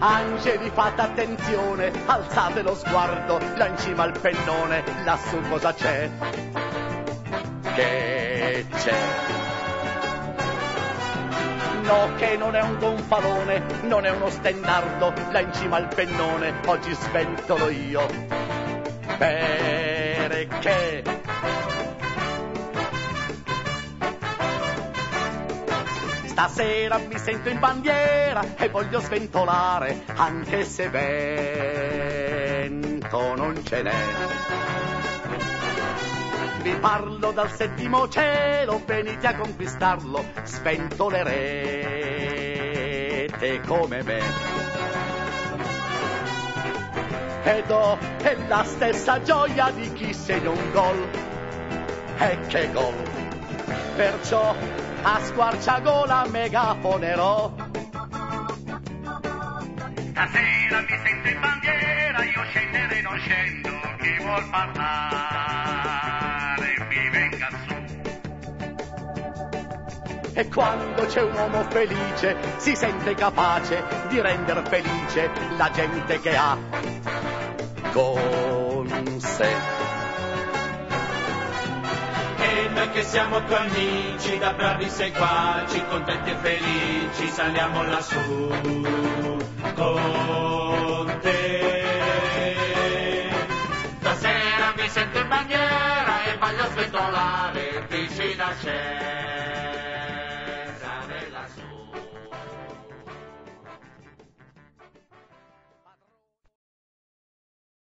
Angeli, fate attenzione, alzate lo sguardo, là in cima al pennone, lassù cosa c'è? Che c'è? No, che non è un gonfalone, non è uno stendardo, là in cima al pennone, oggi sventolo io. Perché? Stasera mi sento in bandiera e voglio sventolare, anche se vento non ce n'è. Vi parlo dal settimo cielo, venite a conquistarlo, sventolerete come me. Ed ho la stessa gioia di chi segna un gol, e che gol! Perciò a squarciagola megafonerò. Stasera mi sento in bandiera, io scendere non scendo, chi vuol parlare mi venga su. E quando c'è un uomo felice si sente capace di render felice la gente che ha con sé. E noi che siamo tuoi amici, da bravi seguaci, contenti e felici, saliamo lassù con te. Stasera mi sento in bandiera e voglio sventolare, vicino a sé.